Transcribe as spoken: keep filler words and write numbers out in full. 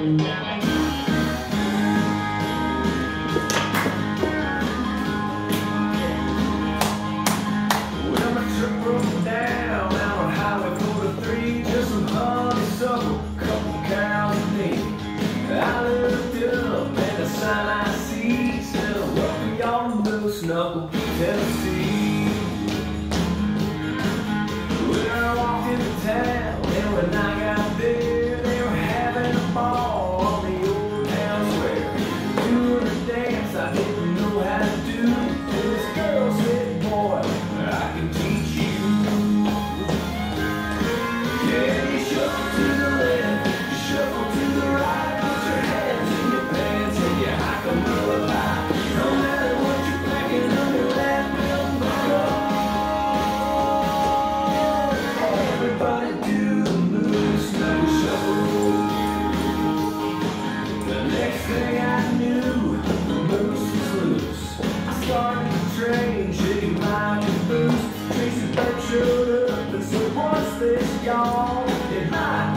Well, my truck broke down out on Highway forty-three, just some honeysuckle, couple cows and me. I looked up and the sign I see said, welcome y'all to Moose Knuckle, Tennessee. When I walked into town, and when I got there, they were having a ball on the old town square. Doing a dance I didn't know how to do, and this girl said, boy, I can teach you. Yeah, you shuffle to the left, you shuffle to the right, put your hands in your pants and you hike a mile high. No matter what you're packing under that belt buckle, everybody do the Moose Knuckle shuffle. The next thing I knew, the moose was loose. I started the train, shaking my caboose. Tracy Burke showed up and said, what's this, y'all? It might